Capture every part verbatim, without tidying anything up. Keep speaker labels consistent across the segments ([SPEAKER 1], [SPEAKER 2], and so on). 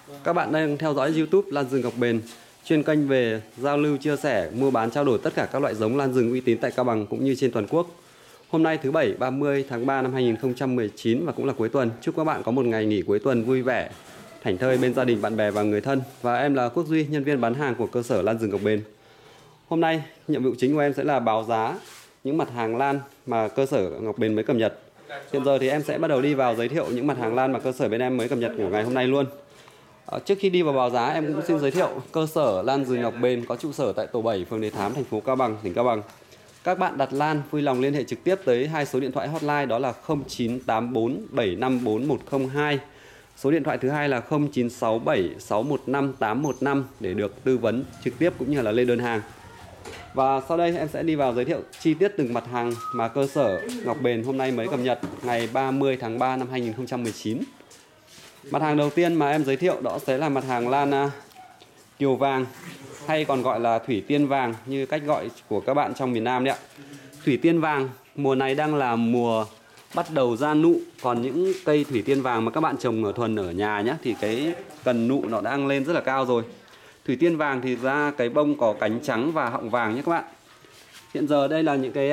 [SPEAKER 1] Các bạn đang theo dõi YouTube Lan Rừng Ngọc Bền, chuyên kênh về giao lưu, chia sẻ, mua bán, trao đổi tất cả các loại giống lan rừng uy tín tại Cao Bằng cũng như trên toàn quốc. Hôm nay thứ Bảy ba mươi tháng ba năm hai nghìn không trăm mười chín và cũng là cuối tuần. Chúc các bạn có một ngày nghỉ cuối tuần vui vẻ, thảnh thơi bên gia đình, bạn bè và người thân. Và em là Quốc Duy, nhân viên bán hàng của cơ sở Lan Rừng Ngọc Bền. Hôm nay nhiệm vụ chính của em sẽ là báo giá những mặt hàng lan mà cơ sở Ngọc Bền mới cập nhật. Hiện giờ thì em sẽ bắt đầu đi vào giới thiệu những mặt hàng lan mà cơ sở bên em mới cập nhật của ngày hôm nay luôn. À, trước khi đi vào báo giá, em cũng xin giới thiệu cơ sở Lan Rừng Ngọc Bền có trụ sở tại tổ bảy, phường Đề Thám, thành phố Cao Bằng, tỉnh Cao Bằng. Các bạn đặt lan vui lòng liên hệ trực tiếp tới hai số điện thoại hotline, đó là không chín tám bốn bảy năm bốn một không hai. Số điện thoại thứ hai là không chín sáu bảy sáu một năm tám một năm để được tư vấn trực tiếp cũng như là lên đơn hàng. Và sau đây em sẽ đi vào giới thiệu chi tiết từng mặt hàng mà cơ sở Ngọc Bền hôm nay mới cập nhật ngày ba mươi tháng ba năm hai nghìn không trăm mười chín. Mặt hàng đầu tiên mà em giới thiệu đó sẽ là mặt hàng lan kiều vàng, hay còn gọi là thủy tiên vàng như cách gọi của các bạn trong miền Nam đấy ạ. Thủy tiên vàng mùa này đang là mùa bắt đầu ra nụ, còn những cây thủy tiên vàng mà các bạn trồng ở thuần ở nhà nhé thì cái cần nụ nó đang lên rất là cao rồi. Thủy tiên vàng thì ra cái bông có cánh trắng và họng vàng nhé các bạn. Hiện giờ đây là những cái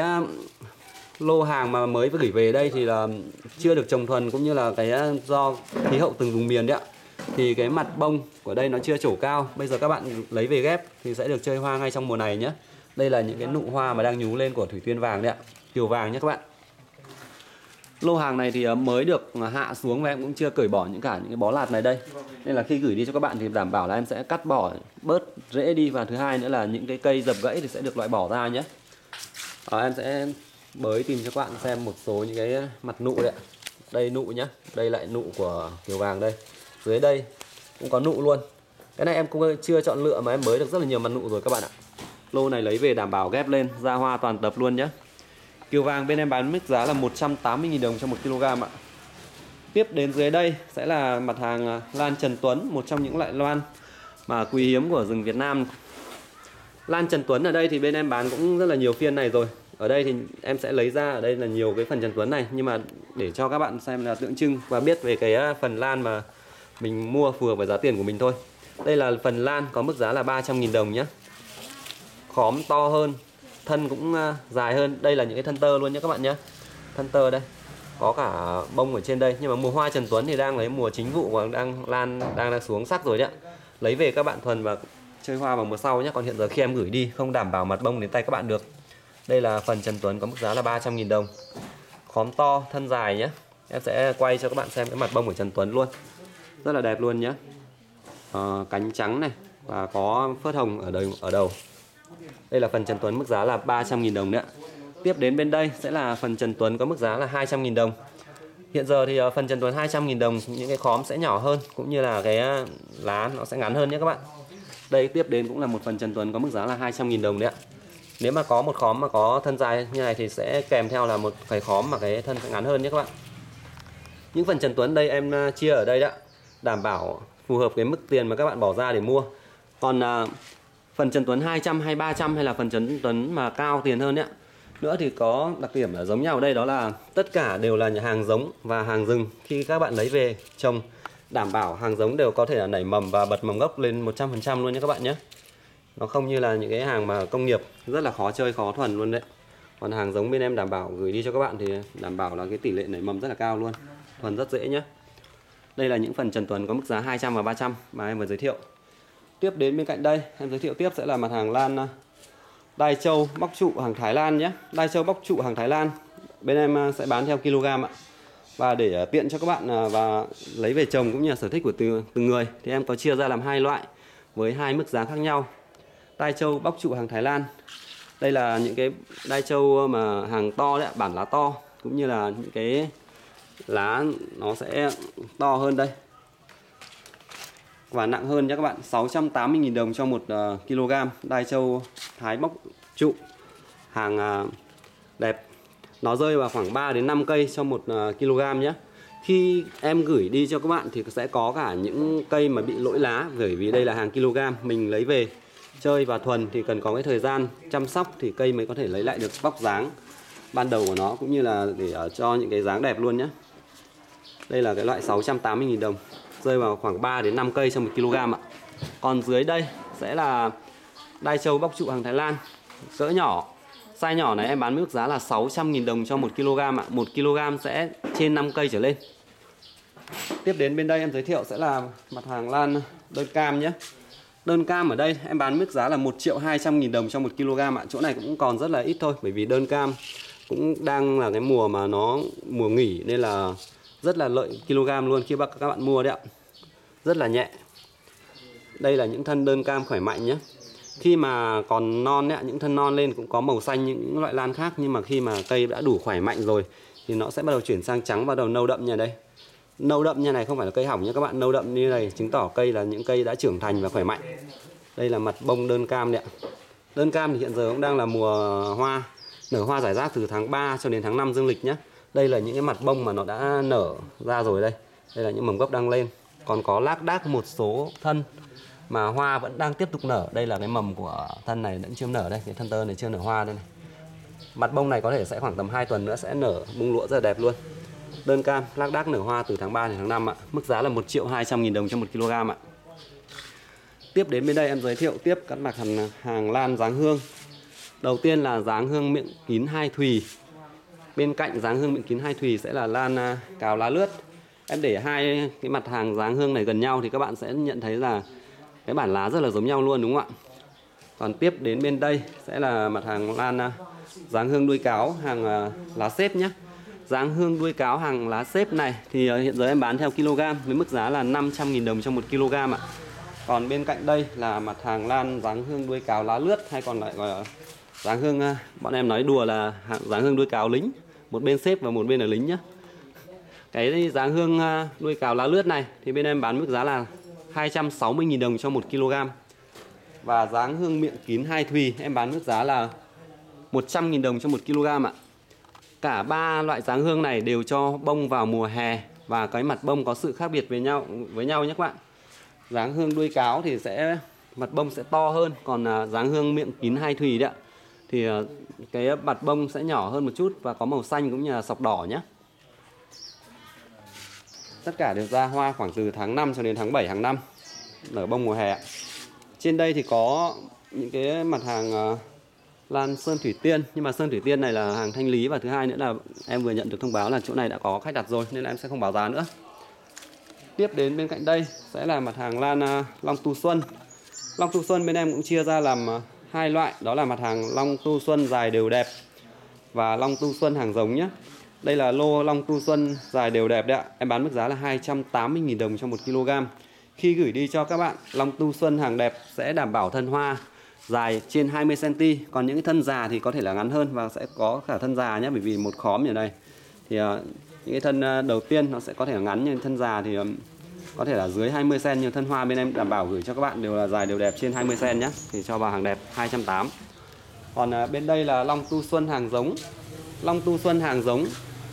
[SPEAKER 1] lô hàng mà mới gửi về đây thì là chưa được trồng thuần, cũng như là cái do khí hậu từng vùng miền đấy ạ. Thì cái mặt bông của đây nó chưa trổ cao. Bây giờ các bạn lấy về ghép thì sẽ được chơi hoa ngay trong mùa này nhé. Đây là những cái nụ hoa mà đang nhú lên của thủy tiên vàng đấy ạ, kiều vàng nhé các bạn. Lô hàng này thì mới được hạ xuống và em cũng chưa cởi bỏ những cả những cái bó lạt này đây. Nên là khi gửi đi cho các bạn thì đảm bảo là em sẽ cắt bỏ bớt rễ đi, và thứ hai nữa là những cái cây dập gãy thì sẽ được loại bỏ ra nhé. À, em sẽ bới tìm cho các bạn xem một số những cái mặt nụ đấy ạ. Đây nụ nhá, đây lại nụ của kiều vàng đây. Dưới đây cũng có nụ luôn. Cái này em cũng chưa chọn lựa mà em bới được rất là nhiều mặt nụ rồi các bạn ạ. Lô này lấy về đảm bảo ghép lên ra hoa toàn tập luôn nhé. Kiều vàng bên em bán mức giá là một trăm tám mươi nghìn đồng cho một ki lô gam ạ. Tiếp đến dưới đây sẽ là mặt hàng lan Trần Tuấn, một trong những loại lan mà quý hiếm của rừng Việt Nam. Lan Trần Tuấn ở đây thì bên em bán cũng rất là nhiều phiên này rồi. Ở đây thì em sẽ lấy ra ở đây là nhiều cái phần Trần Tuấn này, nhưng mà để cho các bạn xem là tượng trưng và biết về cái phần lan mà mình mua phù hợp với giá tiền của mình thôi. Đây là phần lan có mức giá là ba trăm nghìn đồng nhé. Khóm to hơn, thân cũng dài hơn. Đây là những cái thân tơ luôn nhé các bạn nhé. Thân tơ đây, có cả bông ở trên đây. Nhưng mà mùa hoa Trần Tuấn thì đang lấy mùa chính vụ và đang lan đang đang xuống sắc rồi đấy ạ. Lấy về các bạn thuần và chơi hoa vào mùa sau nhé. Còn hiện giờ khi em gửi đi không đảm bảo mặt bông đến tay các bạn được. Đây là phần Trần Tuấn có mức giá là ba trăm nghìn đồng. Khóm to, thân dài nhé. Em sẽ quay cho các bạn xem cái mặt bông của Trần Tuấn luôn. Rất là đẹp luôn nhé. À, cánh trắng này và có phớt hồng ở đầu, ở đầu. Đây là phần Trần Tuấn mức giá là ba trăm nghìn đồng nữa. Tiếp đến bên đây sẽ là phần Trần Tuấn có mức giá là hai trăm nghìn đồng. Hiện giờ thì phần Trần Tuấn hai trăm nghìn đồng, những cái khóm sẽ nhỏ hơn cũng như là cái lá nó sẽ ngắn hơn nhé các bạn. Đây tiếp đến cũng là một phần Trần Tuấn có mức giá là hai trăm nghìn đồng đấy ạ. Nếu mà có một khóm mà có thân dài như này thì sẽ kèm theo là một cái khóm mà cái thân sẽ ngắn hơn nhé các bạn. Những phần Trần Tuấn đây em chia ở đây đó, đảm bảo phù hợp cái mức tiền mà các bạn bỏ ra để mua. Còn à, phần Trần Tuấn hai trăm hay ba trăm hay là phần Trần Tuấn mà cao tiền hơn nhé. Nữa thì có đặc điểm là giống nhau ở đây, đó là tất cả đều là hàng giống và hàng rừng. Khi các bạn lấy về trồng, đảm bảo hàng giống đều có thể là nảy mầm và bật mầm gốc lên một trăm phần trăm luôn nhé các bạn nhé. Nó không như là những cái hàng mà công nghiệp rất là khó chơi, khó thuần luôn đấy. Còn hàng giống bên em đảm bảo gửi đi cho các bạn thì đảm bảo là cái tỷ lệ nảy mầm rất là cao luôn, thuần rất dễ nhé. Đây là những phần Trần Tuấn có mức giá hai trăm và ba trăm mà em vừa giới thiệu. Tiếp đến bên cạnh đây em giới thiệu tiếp sẽ là mặt hàng lan Đai Châu bóc trụ hàng Thái Lan nhé. Đai Châu bóc trụ hàng Thái Lan bên em sẽ bán theo kg ạ. Và để tiện cho các bạn và lấy về trồng cũng như là sở thích của từng, từng người thì em có chia ra làm hai loại với hai mức giá khác nhau. Đai Châu bóc trụ hàng Thái Lan. Đây là những cái đai châu mà hàng to đấy, bản lá to, cũng như là những cái lá nó sẽ to hơn đây và nặng hơn nhé các bạn. Sáu trăm tám mươi nghìn đồng cho một uh, kg đai châu Thái bóc trụ hàng uh, đẹp. Nó rơi vào khoảng ba đến năm cây cho một uh, kg nhé. Khi em gửi đi cho các bạn thì sẽ có cả những cây mà bị lỗi lá, bởi vì đây là hàng kg mình lấy về chơi và thuần thì cần có cái thời gian chăm sóc thì cây mới có thể lấy lại được vóc dáng ban đầu của nó, cũng như là để cho những cái dáng đẹp luôn nhé. Đây là cái loại sáu trăm tám mươi nghìn đồng. rơi vào khoảng ba đến năm cây trong một kg ạ. Còn dưới đây sẽ là đai trâu bóc trụ hàng Thái Lan cỡ nhỏ. Size nhỏ này em bán mức giá là sáu trăm nghìn đồng cho một kg ạ. một kg sẽ trên năm cây trở lên. Tiếp đến bên đây em giới thiệu sẽ là mặt hàng lan đơn cam nhé. Đơn cam ở đây em bán mức giá là một triệu hai trăm nghìn đồng cho một kg ạ. Chỗ này cũng còn rất là ít thôi, bởi vì đơn cam cũng đang là cái mùa mà nó mùa nghỉ nên là rất là lợi kg luôn khi các bạn mua đấy ạ. Rất là nhẹ. Đây là những thân đơn cam khỏe mạnh nhé. Khi mà còn non ấy, những thân non lên cũng có màu xanh những loại lan khác, nhưng mà khi mà cây đã đủ khỏe mạnh rồi thì nó sẽ bắt đầu chuyển sang trắng, bắt đầu nâu đậm như đây. Nâu đậm như này không phải là cây hỏng nhé các bạn, nâu đậm như này chứng tỏ cây là những cây đã trưởng thành và khỏe mạnh. Đây là mặt bông đơn cam đấy ạ. Đơn cam thì hiện giờ cũng đang là mùa hoa, nở hoa rải rác từ tháng ba cho đến tháng năm dương lịch nhé. Đây là những cái mặt bông mà nó đã nở ra rồi đây. Đây là những mầm gốc đang lên. Còn có lác đác một số thân mà hoa vẫn đang tiếp tục nở. Đây là cái mầm của thân này vẫn chưa nở đây, cái thân tơ này chưa nở hoa đây này. Mặt bông này có thể sẽ khoảng tầm hai tuần nữa sẽ nở bung lụa rất là đẹp luôn. Đơn cam lác đác nở hoa từ tháng ba đến tháng năm ạ. Mức giá là một triệu hai trăm nghìn đồng cho một kg ạ. Tiếp đến bên đây em giới thiệu tiếp các mặt hàng, hàng lan dáng hương. Đầu tiên là dáng hương miệng kín hai thùy. Bên cạnh dáng hương miệng kín hai thùy sẽ là lan cào lá lướt. Em để hai cái mặt hàng dáng hương này gần nhau thì các bạn sẽ nhận thấy là cái bản lá rất là giống nhau luôn, đúng không ạ? Còn tiếp đến bên đây sẽ là mặt hàng lan dáng hương đuôi cáo hàng lá xếp nhé. Dáng hương đuôi cáo hàng lá xếp này thì hiện giờ em bán theo kg với mức giá là năm trăm nghìn đồng cho một kg ạ. Còn bên cạnh đây là mặt hàng lan dáng hương đuôi cáo lá lướt, hay còn lại gọi là dáng hương, bọn em nói đùa là dáng hương đuôi cáo lính, một bên xếp và một bên là lính nhé. Cái dáng hương đuôi cáo lá lướt này thì bên em bán mức giá là hai trăm sáu mươi nghìn đồng cho một kg. Và dáng hương miệng kín hai thùy em bán mức giá là một trăm nghìn đồng cho một kg ạ. Cả ba loại dáng hương này đều cho bông vào mùa hè và cái mặt bông có sự khác biệt với nhau với nhau nhé các bạn. Dáng hương đuôi cáo thì sẽ mặt bông sẽ to hơn, còn dáng hương miệng kín hai thùy đấy ạ thì cái mặt bông sẽ nhỏ hơn một chút và có màu xanh cũng như là sọc đỏ nhé. Tất cả đều ra hoa khoảng từ tháng năm cho đến tháng bảy hàng năm, nở bông mùa hè. Trên đây thì có những cái mặt hàng lan sơn thủy tiên, nhưng mà sơn thủy tiên này là hàng thanh lý, và thứ hai nữa là em vừa nhận được thông báo là chỗ này đã có khách đặt rồi nên là em sẽ không báo giá nữa. Tiếp đến bên cạnh đây sẽ là mặt hàng lan long tu xuân. Long tu xuân bên em cũng chia ra làm hai loại, đó là mặt hàng long tu xuân dài đều đẹp và long tu xuân hàng giống nhé. Đây là lô long tu xuân dài đều đẹp đấy ạ. Em bán mức giá là hai trăm tám mươi nghìn đồng cho một kg. Khi gửi đi cho các bạn, long tu xuân hàng đẹp sẽ đảm bảo thân hoa dài trên hai mươi xăng-ti-mét. Còn những cái thân già thì có thể là ngắn hơn và sẽ có cả thân già nhé, bởi vì một khóm ở đây thì uh, những cái thân uh, đầu tiên nó sẽ có thể là ngắn, nhưng thân già thì um, có thể là dưới hai mươi xăng-ti-mét. Nhưng thân hoa bên em đảm bảo gửi cho các bạn đều là dài đều đẹp trên hai mươi xăng-ti-mét nhé, thì cho vào hàng đẹp hai trăm tám mươi. Còn uh, bên đây là long tu xuân hàng giống. Long tu xuân hàng giống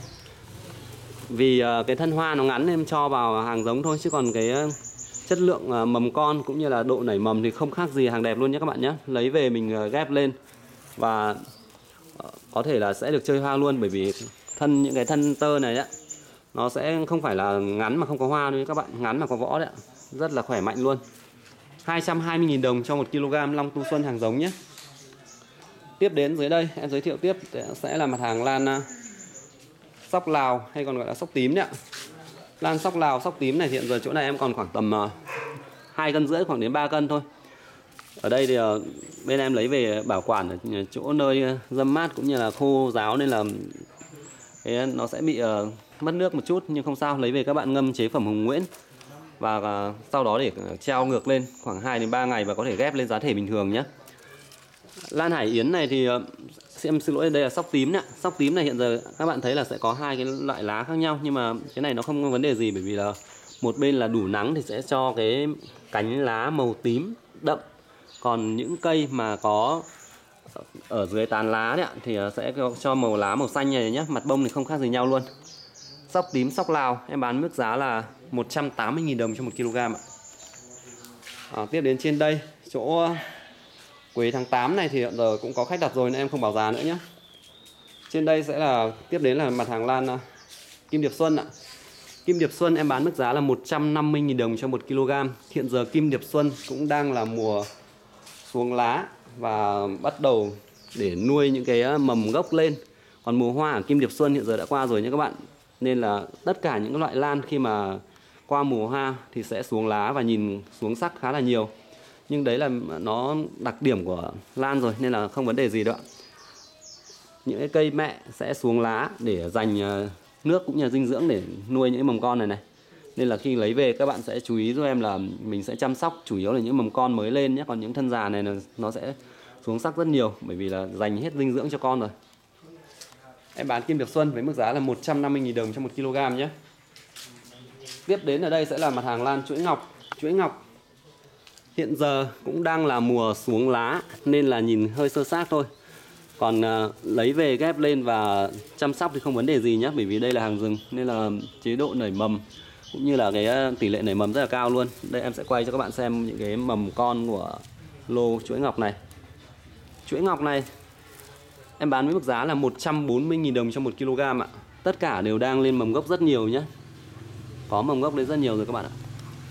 [SPEAKER 1] vì uh, cái thân hoa nó ngắn nên em cho vào hàng giống thôi, chứ còn cái uh, chất lượng uh, mầm con cũng như là độ nảy mầm thì không khác gì hàng đẹp luôn nhé các bạn nhé. Lấy về mình uh, ghép lên và uh, có thể là sẽ được chơi hoa luôn, bởi vì thân những cái thân tơ này á nó sẽ không phải là ngắn mà không có hoa đâu các bạn, ngắn mà có võ đấy ạ. Rất là khỏe mạnh luôn. hai trăm hai mươi nghìn đồng cho một kg long tu xuân hàng giống nhé. Tiếp đến dưới đây em giới thiệu tiếp sẽ là mặt hàng lan uh, sóc Lào, hay còn gọi là sóc tím đấy ạ. Lan sóc Lào, sóc tím này hiện giờ chỗ này em còn khoảng tầm uh, hai cân rưỡi, khoảng đến ba cân thôi. Ở đây thì uh, bên em lấy về bảo quản ở chỗ nơi uh, râm mát cũng như là khô ráo, nên là cái, nó sẽ bị uh, mất nước một chút, nhưng không sao. Lấy về các bạn ngâm chế phẩm Hồng Nguyễn và uh, sau đó để treo ngược lên khoảng hai đến ba ngày và có thể ghép lên giá thể bình thường nhé. Lan Hải Yến này thì uh, em xin lỗi, đây là sóc tím nè. Sóc tím này hiện giờ các bạn thấy là sẽ có hai cái loại lá khác nhau, nhưng mà cái này nó không có vấn đề gì, bởi vì là một bên là đủ nắng thì sẽ cho cái cánh lá màu tím đậm, còn những cây mà có ở dưới tán lá đấy ạ thì sẽ cho màu lá màu xanh này nhé. Mặt bông thì không khác gì nhau luôn. Sóc tím sóc Lào em bán mức giá là một trăm tám mươi nghìn đồng cho một kg ạ. À, tiếp đến trên đây chỗ quế tháng tám này thì hiện giờ cũng có khách đặt rồi nên em không bảo giá nữa nhé. Trên đây sẽ là tiếp đến là mặt hàng lan uh, Kim Điệp Xuân ạ. Kim Điệp Xuân em bán mức giá là một trăm năm mươi nghìn đồng cho một ki lô gam. Hiện giờ Kim Điệp Xuân cũng đang là mùa xuống lá và bắt đầu để nuôi những cái mầm gốc lên. Còn mùa hoa ở Kim Điệp Xuân hiện giờ đã qua rồi nhé các bạn. Nên là tất cả những loại lan khi mà qua mùa hoa thì sẽ xuống lá và nhìn xuống sắc khá là nhiều. Nhưng đấy là nó đặc điểm của lan rồi nên là không vấn đề gì đâu ạ. Những cái cây mẹ sẽ xuống lá để dành nước cũng như là dinh dưỡng để nuôi những mầm con này này. Nên là khi lấy về các bạn sẽ chú ý giúp em là mình sẽ chăm sóc chủ yếu là những mầm con mới lên nhé. Còn những thân già này là nó sẽ xuống sắc rất nhiều bởi vì là dành hết dinh dưỡng cho con rồi. Em bán Kim Điệp Xuân với mức giá là một trăm năm mươi nghìn đồng cho một ki lô gam nhé. Tiếp đến ở đây sẽ là mặt hàng lan chuỗi ngọc. Chuỗi ngọc hiện giờ cũng đang là mùa xuống lá nên là nhìn hơi sơ sát thôi. Còn uh, lấy về ghép lên và chăm sóc thì không vấn đề gì nhé. Bởi vì đây là hàng rừng nên là chế độ nảy mầm cũng như là cái tỷ lệ nảy mầm rất là cao luôn. Đây em sẽ quay cho các bạn xem những cái mầm con của lô chuỗi ngọc này. Chuỗi ngọc này em bán với mức giá là một trăm bốn mươi nghìn đồng cho một ki lô gam ạ. Tất cả đều đang lên mầm gốc rất nhiều nhé. Có mầm gốc lên rất nhiều rồi các bạn ạ.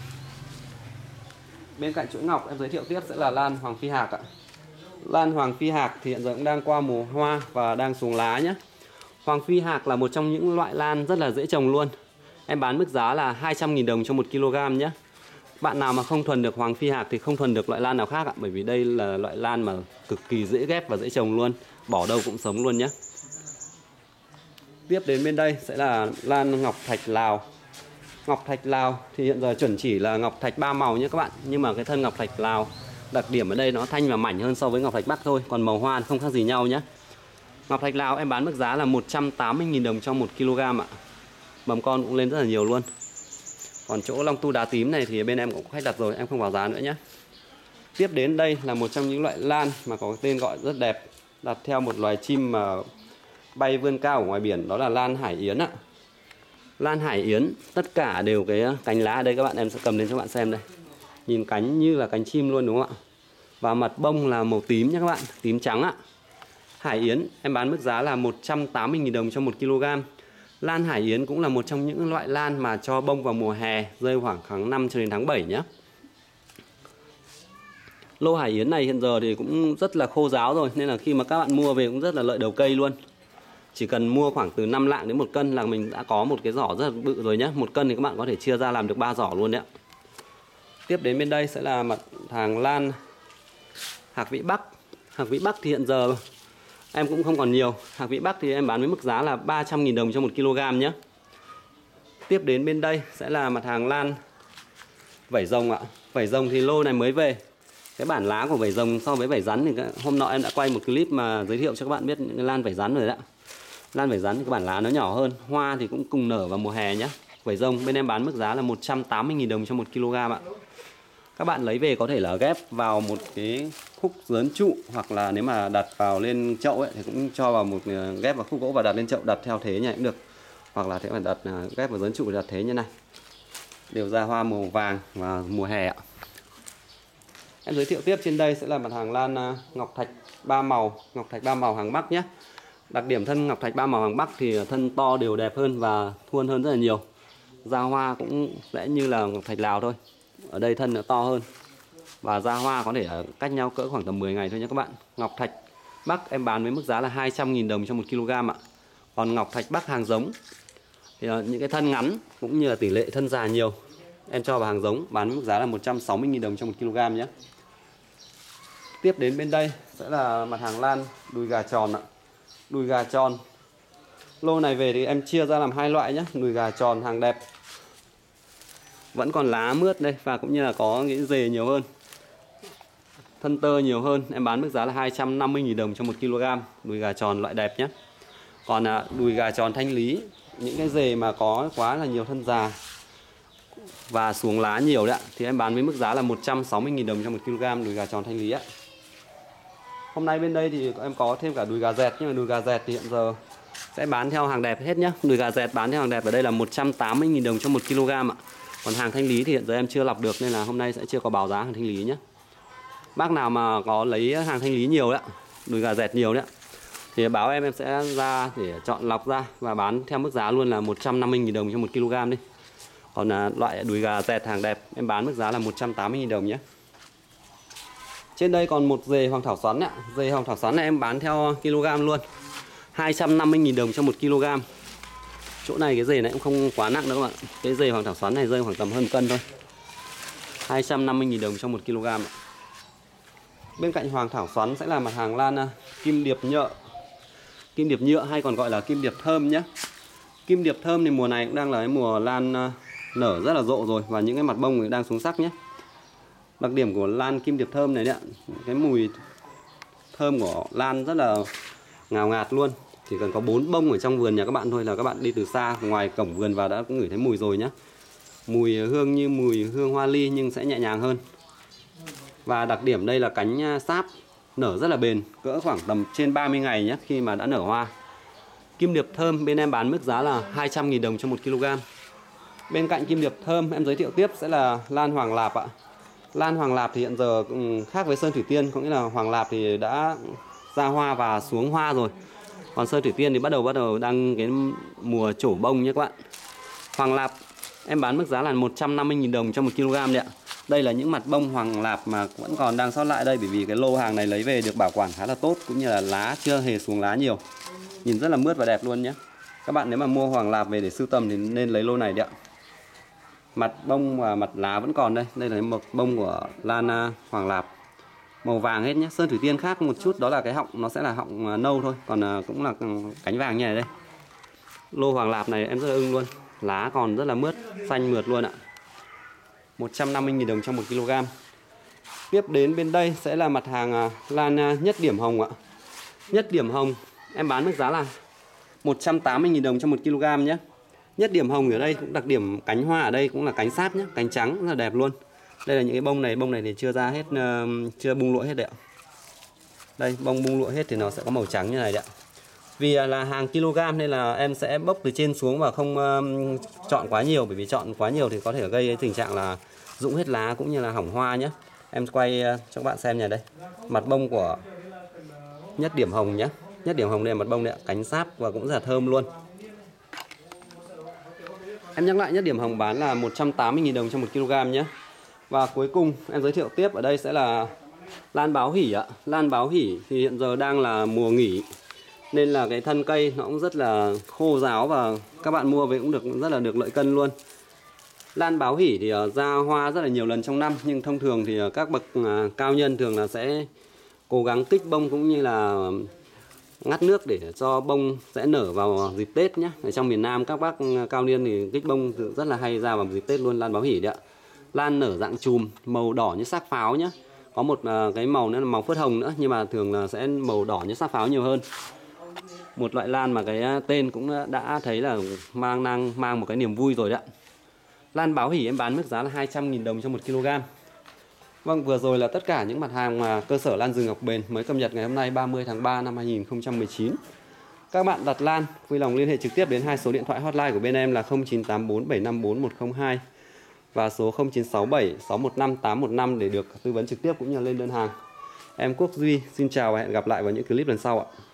[SPEAKER 1] Bên cạnh chuỗi ngọc em giới thiệu tiếp sẽ là lan Hoàng Phi Hạc ạ. Lan Hoàng Phi Hạc thì hiện giờ cũng đang qua mùa hoa và đang xuống lá nhé. Hoàng Phi Hạc là một trong những loại lan rất là dễ trồng luôn. Em bán mức giá là hai trăm nghìn đồng cho một ki lô gam nhé. Bạn nào mà không thuần được Hoàng Phi Hạc thì không thuần được loại lan nào khác ạ. Bởi vì đây là loại lan mà cực kỳ dễ ghép và dễ trồng luôn. Bỏ đâu cũng sống luôn nhé. Tiếp đến bên đây sẽ là lan Ngọc Thạch Lào. Ngọc Thạch Lào thì hiện giờ chuẩn chỉ là Ngọc Thạch ba màu nhé các bạn. Nhưng mà cái thân Ngọc Thạch Lào đặc điểm ở đây nó thanh và mảnh hơn so với Ngọc Thạch Bắc thôi. Còn màu hoa không khác gì nhau nhé. Ngọc Thạch Lào em bán mức giá là một trăm tám mươi nghìn đồng cho một ki lô gam ạ. Mầm con cũng lên rất là nhiều luôn. Còn chỗ Long Tu đá tím này thì bên em cũng có khách đặt rồi, em không báo giá nữa nhé. Tiếp đến đây là một trong những loại lan mà có tên gọi rất đẹp, đặt theo một loài chim mà bay vươn cao ở ngoài biển, đó là lan Hải Yến ạ. Lan Hải Yến tất cả đều cái cánh lá ở đây các bạn, em sẽ cầm lên cho các bạn xem đây. Nhìn cánh như là cánh chim luôn đúng không ạ? Và mặt bông là màu tím nhé các bạn, tím trắng ạ. Hải Yến em bán mức giá là một trăm tám mươi nghìn đồng cho một ki lô gam. Lan Hải Yến cũng là một trong những loại lan mà cho bông vào mùa hè, rơi khoảng tháng năm cho đến tháng bảy nhé. Lô Hải Yến này hiện giờ thì cũng rất là khô ráo rồi, nên là khi mà các bạn mua về cũng rất là lợi đầu cây luôn. Chỉ cần mua khoảng từ năm lạng đến một cân là mình đã có một cái giỏ rất là bự rồi nhé. Một cân thì các bạn có thể chia ra làm được ba giỏ luôn đấy ạ. Tiếp đến bên đây sẽ là mặt hàng lan Hạc Vĩ Bắc. Hạc Vĩ Bắc thì hiện giờ em cũng không còn nhiều. Hạc Vĩ Bắc thì em bán với mức giá là ba trăm nghìn đồng cho một ki lô gam nhé. Tiếp đến bên đây sẽ là mặt hàng lan vảy rồng ạ. Vảy rồng thì lô này mới về. Cái bản lá của vảy rồng so với vảy rắn thì hôm nọ em đã quay một clip mà giới thiệu cho các bạn biết những cái lan vảy rắn rồi đấy ạ. Lan vảy rắn thì cái bản lá nó nhỏ hơn, hoa thì cũng cùng nở vào mùa hè nhé. Vảy rồng bên em bán mức giá là một trăm tám mươi nghìn đồng cho một ki lô gam ạ. Các bạn lấy về có thể là ghép vào một cái khúc giớn trụ, hoặc là nếu mà đặt vào lên chậu ấy thì cũng cho vào một ghép vào khúc gỗ và đặt lên chậu, đặt theo thế này cũng được. Hoặc là thế mà đặt ghép vào giớn trụ đặt thế như này. Đều ra hoa màu vàng và mùa hè ạ. Em giới thiệu tiếp trên đây sẽ là mặt hàng lan Ngọc Thạch ba màu, Ngọc Thạch ba màu hàng Bắc nhé. Đặc điểm thân Ngọc Thạch ba màu hàng Bắc thì thân to đều đẹp hơn và thuôn hơn rất là nhiều. Ra hoa cũng sẽ như là Ngọc Thạch Lào thôi. Ở đây thân nó to hơn. Và ra hoa có thể cách nhau cỡ khoảng tầm mười ngày thôi nhé các bạn. Ngọc Thạch Bắc em bán với mức giá là hai trăm nghìn đồng cho một ki lô gam ạ. Còn Ngọc Thạch Bắc hàng giống thì những cái thân ngắn cũng như là tỷ lệ thân già nhiều, em cho vào hàng giống bán với mức giá là một trăm sáu mươi nghìn đồng cho một ki lô gam nhé. Tiếp đến bên đây sẽ là mặt hàng lan đùi gà tròn ạ. Đùi gà tròn lô này về thì em chia ra làm hai loại nhé. Đùi gà tròn hàng đẹp, vẫn còn lá mướt đây và cũng như là có cái rề nhiều hơn, thân tơ nhiều hơn. Em bán mức giá là hai trăm năm mươi nghìn đồng cho một ki lô gam. Đùi gà tròn loại đẹp nhé. Còn à, đùi gà tròn thanh lý, những cái rề mà có quá là nhiều thân già và xuống lá nhiều đấy ạ, thì em bán với mức giá là một trăm sáu mươi nghìn đồng cho một ki lô gam đùi gà tròn thanh lý ạ. Hôm nay bên đây thì em có thêm cả đùi gà dẹt, nhưng mà đùi gà dẹt thì hiện giờ sẽ bán theo hàng đẹp hết nhé. Đùi gà dẹt bán theo hàng đẹp ở đây là một trăm tám mươi nghìn đồng cho một ki lô gam ạ. Còn hàng thanh lý thì hiện giờ em chưa lọc được nên là hôm nay sẽ chưa có báo giá hàng thanh lý nhé. Bác nào mà có lấy hàng thanh lý nhiều đấy, đùi gà dẹt nhiều đấy, thì báo em em sẽ ra để chọn lọc ra và bán theo mức giá luôn là một trăm năm mươi nghìn đồng cho một ki lô gam đi. Còn là loại đùi gà dẹt hàng đẹp em bán mức giá là một trăm tám mươi nghìn đồng nhé. Trên đây còn một dề hoàng thảo xoắn ạ. Dề hoàng thảo xoắn này em bán theo kg luôn, hai trăm năm mươi nghìn đồng cho một kg. Chỗ này cái dề này cũng không quá nặng đâu các bạn. Cái dề hoàng thảo xoắn này rơi khoảng tầm hơn cân thôi, hai trăm năm mươi nghìn đồng cho một kg ạ. Bên cạnh hoàng thảo xoắn sẽ là mặt hàng lan kim điệp nhựa. Kim điệp nhựa hay còn gọi là kim điệp thơm nhé. Kim điệp thơm thì mùa này cũng đang là cái mùa lan nở rất là rộ rồi, và những cái mặt bông thì đang xuống sắc nhé. Đặc điểm của lan kim điệp thơm này đấy ạ, cái mùi thơm của lan rất là ngào ngạt luôn. Chỉ cần có bốn bông ở trong vườn nhà các bạn thôi là các bạn đi từ xa ngoài cổng vườn vào đã ngửi thấy mùi rồi nhé. Mùi hương như mùi hương hoa ly nhưng sẽ nhẹ nhàng hơn. Và đặc điểm đây là cánh sáp nở rất là bền, cỡ khoảng tầm trên ba mươi ngày nhé khi mà đã nở hoa. Kim điệp thơm bên em bán mức giá là hai trăm nghìn đồng cho một kg. Bên cạnh kim điệp thơm em giới thiệu tiếp sẽ là lan hoàng lạp ạ. Lan hoàng lạp thì hiện giờ khác với sơn thủy tiên, có nghĩa là hoàng lạp thì đã ra hoa và xuống hoa rồi. Còn sơn thủy tiên thì bắt đầu bắt đầu đang cái mùa trổ bông nhé các bạn. Hoàng lạp em bán mức giá là một trăm năm mươi nghìn đồng cho một kg đấy ạ. Đây là những mặt bông hoàng lạp mà vẫn còn đang sót lại đây, bởi vì cái lô hàng này lấy về được bảo quản khá là tốt, cũng như là lá chưa hề xuống lá nhiều. Nhìn rất là mướt và đẹp luôn nhé. Các bạn nếu mà mua hoàng lạp về để sưu tầm thì nên lấy lô này đấy ạ. Mặt bông và mặt lá vẫn còn đây. Đây là một bông của lan hoàng lạp, màu vàng hết nhé. Sơn thủy tiên khác một chút đó là cái họng nó sẽ là họng nâu thôi, còn cũng là cánh vàng như này đây. Lô hoàng lạp này em rất là ưng luôn, lá còn rất là mướt, xanh mượt luôn ạ. một trăm năm mươi nghìn đồng cho một kg. Tiếp đến bên đây sẽ là mặt hàng lan nhất điểm hồng ạ. Nhất điểm hồng em bán mức giá là một trăm tám mươi nghìn đồng cho một kg nhé. Nhất điểm hồng ở đây cũng đặc điểm cánh hoa ở đây cũng là cánh sáp nhé, cánh trắng rất là đẹp luôn. Đây là những cái bông này, bông này thì chưa ra hết, chưa bung lụa hết đấy ạ. Đây, bông bung lụa hết thì nó sẽ có màu trắng như này đấy ạ. Vì là hàng kg nên là em sẽ bốc từ trên xuống và không uh, chọn quá nhiều, bởi vì chọn quá nhiều thì có thể gây tình trạng là rụng hết lá cũng như là hỏng hoa nhé. Em quay uh, cho các bạn xem nha, đây. Mặt bông của nhất điểm hồng nhé. Nhất điểm hồng đây là mặt bông đấy ạ, cánh sáp và cũng rất là thơm luôn. Em nhắc lại nhất điểm hồng bán là một trăm tám mươi nghìn đồng cho một kg nhé. Và cuối cùng em giới thiệu tiếp ở đây sẽ là lan báo hỉ ạ. Lan báo hỉ thì hiện giờ đang là mùa nghỉ, nên là cái thân cây nó cũng rất là khô ráo và các bạn mua về cũng được rất là được lợi cân luôn. Lan báo hỉ thì ra hoa rất là nhiều lần trong năm, nhưng thông thường thì các bậc cao nhân thường là sẽ cố gắng kích bông cũng như là ngắt nước để cho bông sẽ nở vào dịp Tết nhé. Ở trong miền Nam các bác cao niên thì kích bông rất là hay ra vào dịp Tết luôn, lan báo hỉ đấy ạ. Lan nở dạng chùm, màu đỏ như xác pháo nhé. Có một cái màu nữa là màu phớt hồng nữa, nhưng mà thường là sẽ màu đỏ như xác pháo nhiều hơn. Một loại lan mà cái tên cũng đã thấy là mang năng mang một cái niềm vui rồi đấy ạ. Lan báo hỉ em bán mức giá là hai trăm nghìn đồng cho một kg. Vâng, vừa rồi là tất cả những mặt hàng mà cơ sở lan rừng Ngọc Bền mới cập nhật ngày hôm nay ba mươi tháng ba năm hai nghìn không trăm mười chín. Các bạn đặt lan vui lòng liên hệ trực tiếp đến hai số điện thoại hotline của bên em là không chín tám bốn bảy năm bốn một không hai và số không chín sáu bảy sáu một năm tám một năm để được tư vấn trực tiếp cũng như lên đơn hàng. Em Quốc Duy xin chào và hẹn gặp lại vào những clip lần sau ạ.